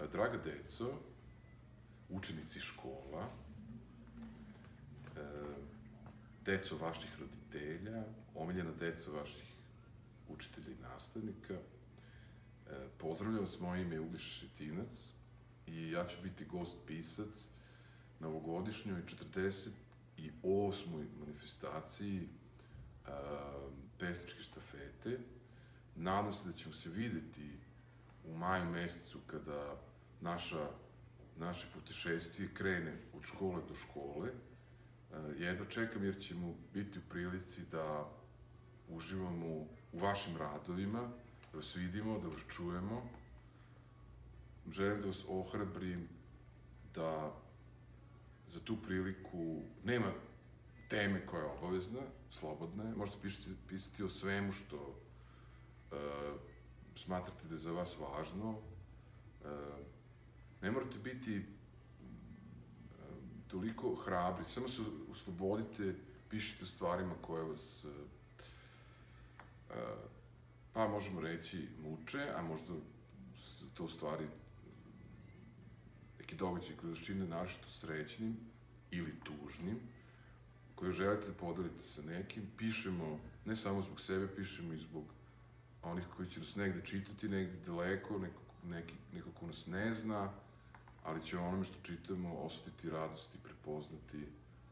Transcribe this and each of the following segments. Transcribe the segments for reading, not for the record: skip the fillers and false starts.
Draga deco, učenici škola, deco vaših roditelja, omiljena deco vaših učitelja i nastavnika, pozdravljam vas, moje ime je Uglješa Šetinac i ja ću biti gost pisac na ovogodišnjoj 48. manifestaciji pesničke štafete. Nadam se da ćemo se videti u maju mesecu kada naše putešestvije krene od škole do škole. Jedva čekam jer ćemo biti u prilici da uživamo u vašim radovima, da vas vidimo, da vas čujemo. Želim da vas ohrabrim da za tu priliku nema teme koja je obavezna, slobodna je. Možete pisati o svemu što smatrate da je za vas važno. Ne morate biti toliko hrabri, samo se oslobodite, pišite o stvarima koje vas, pa možemo reći, muče, a možda su to stvari neki događaji koji vas čine naročito srećnim ili tužnim, koje želite da podelite sa nekim. Pišemo ne samo zbog sebe, pišemo i zbog onih koji će nas negde čitati, negde daleko, neko ko nas ne zna, ali će onome što čitamo osetiti radost i prepoznati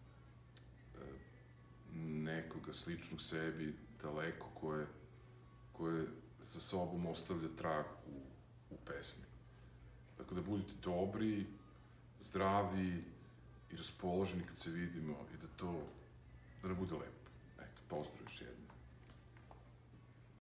nekoga sličnog sebi, daleko, koje za sobom ostavlja trag u pesmi. Tako da budite dobri, zdravi i raspoloženi kad se vidimo i da nam bude lepo. Eto, pozdrav još jednom.